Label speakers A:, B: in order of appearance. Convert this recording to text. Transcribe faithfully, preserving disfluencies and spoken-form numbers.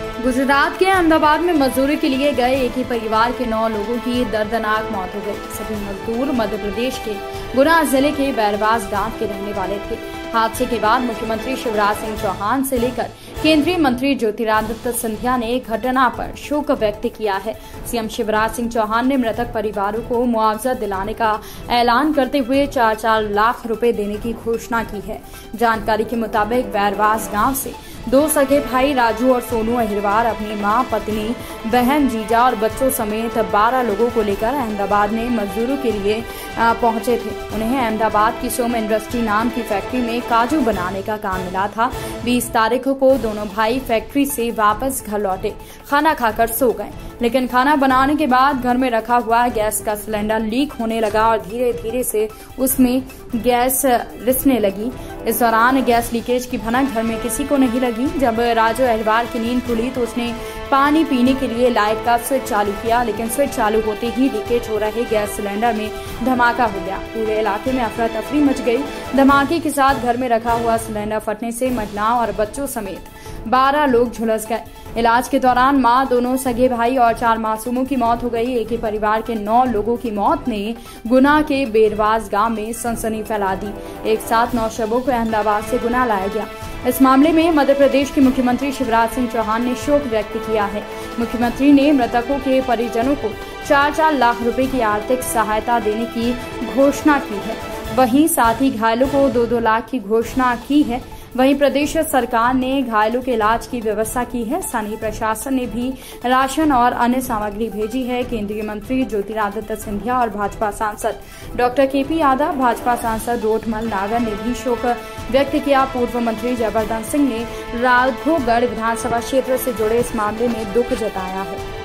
A: गुजरात के अहमदाबाद में मजदूरी के लिए गए एक ही परिवार के नौ लोगों की दर्दनाक मौत हो गई। सभी मजदूर मध्य प्रदेश के गुना जिले के बैरवास गांव के रहने वाले थे। हादसे के बाद मुख्यमंत्री शिवराज सिंह चौहान से लेकर केंद्रीय मंत्री ज्योतिरादित्य सिंधिया ने घटना पर शोक व्यक्त किया है। सीएम शिवराज सिंह चौहान ने मृतक परिवारों को मुआवजा दिलाने का ऐलान करते हुए चार चार लाख रुपए देने की घोषणा की है। जानकारी के मुताबिक बैरवास गांव से दो सगे भाई राजू और सोनू अहिरवार अपनी मां, पत्नी, बहन, जीजा और बच्चों समेत बारह लोगों को लेकर अहमदाबाद में मजदूरों के लिए पहुंचे थे। उन्हें अहमदाबाद की सोम इंडस्ट्री नाम की फैक्ट्री में काजू बनाने का काम मिला था। बीस तारीख को दोनों भाई फैक्ट्री से वापस घर लौटे, खाना खाकर सो गए, लेकिन खाना बनाने के बाद घर में रखा हुआ गैस का सिलेंडर लीक होने लगा और धीरे धीरे से उसमें गैस रिसने लगी। इस दौरान गैस लीकेज की भनक घर में किसी को नहीं लगी। जब राजू अहिरवार की नींद खुली तो उसने पानी पीने के लिए लाइट का स्विच चालू किया, लेकिन स्विच चालू होते ही लीकेज हो रहे गैस सिलेंडर में धमाका हो गया। पूरे इलाके में अफरा तफरी मच गई। धमाके के साथ घर में रखा हुआ सिलेंडर फटने से महिलाओं और बच्चों समेत बारह लोग झुलस गए। इलाज के दौरान मां, दोनों सगे भाई और चार मासूमों की मौत हो गई। एक ही परिवार के नौ लोगों की मौत ने गुना के बेरवास गांव में सनसनी फैला दी। एक साथ नौ शवों को अहमदाबाद से गुना लाया गया। इस मामले में मध्य प्रदेश के मुख्यमंत्री शिवराज सिंह चौहान ने शोक व्यक्त किया है। मुख्यमंत्री ने मृतकों के परिजनों को चार चार लाख रुपए की आर्थिक सहायता देने की घोषणा की है। वहीं साथ ही घायलों को दो दो लाख की घोषणा की है। वहीं प्रदेश सरकार ने घायलों के इलाज की व्यवस्था की है। स्थानीय प्रशासन ने भी राशन और अन्य सामग्री भेजी है। केंद्रीय मंत्री ज्योतिरादित्य सिंधिया और भाजपा सांसद डॉक्टर के पी यादव, भाजपा सांसद रोडमल नागर ने भी शोक व्यक्त किया। पूर्व मंत्री जयवर्धन सिंह ने राघोगढ़ विधानसभा क्षेत्र से जुड़े इस मामले में दुख जताया है।